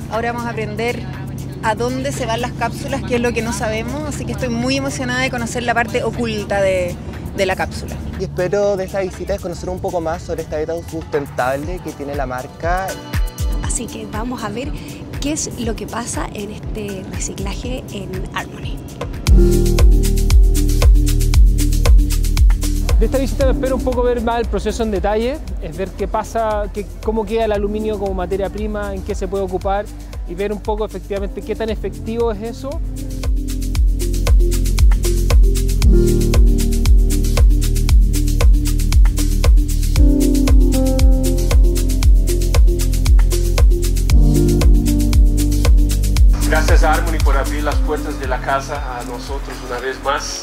Ahora vamos a aprender a dónde se van las cápsulas, que es lo que no sabemos, así que estoy muy emocionada de conocer la parte oculta de la cápsula. Y espero de esta visita conocer un poco más sobre esta dieta sustentable que tiene la marca. Así que vamos a ver qué es lo que pasa en este reciclaje en Harmony. De esta visita me espero un poco ver más el proceso en detalle, es ver qué pasa, cómo queda el aluminio como materia prima, en qué se puede ocupar y ver un poco efectivamente qué tan efectivo es eso. Gracias a Harmony por abrir las puertas de la casa a nosotros una vez más.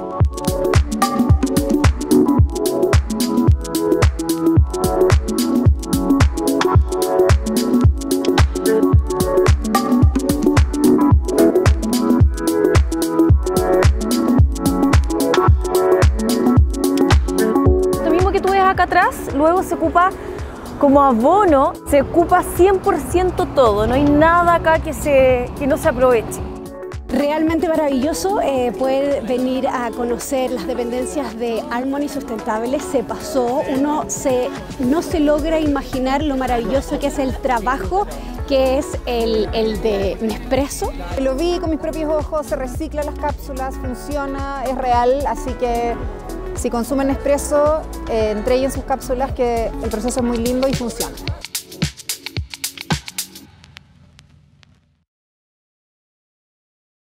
Lo mismo que tú ves acá atrás, luego se ocupa como abono, se ocupa 100% todo, no hay nada acá que no se aproveche. Realmente maravilloso poder venir a conocer las dependencias de Harmony Sustentable. Se pasó, no se logra imaginar lo maravilloso que es el trabajo que es el de Nespresso. Lo vi con mis propios ojos, se reciclan las cápsulas, funciona, es real, así que si consumen Nespresso, entreguen sus cápsulas, que el proceso es muy lindo y funciona.